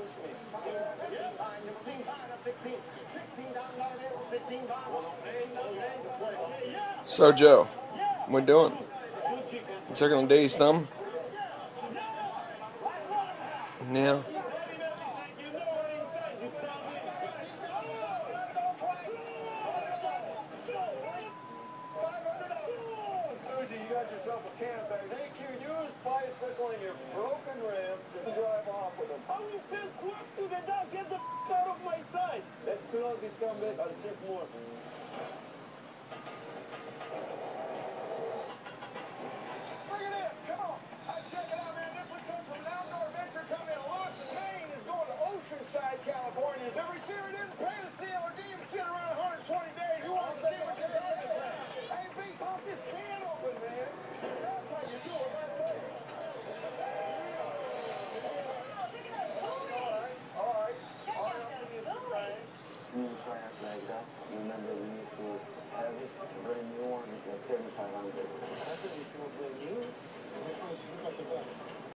So Joe, what we doing? Checking on Daddy's thumb? Yeah. You got yourself a can bag. Take your used bicycle and your broken ramps and drive off with them. How you send work to the dog? Get the out of my sight. Let's close it, come back, I'll check more. Look at this, come on. Check it out, man. This one comes from an outdoor adventure company in Lewiston, Maine. Is going to Oceanside, California. Is every year it didn't pay the CLD and sit around 120 days. You want to see what you're talking about? Hey, B, pop this can open, man. That's how you do it right there. All right. New craft like that. Remember when this was heavy, brand new one is like 3,500.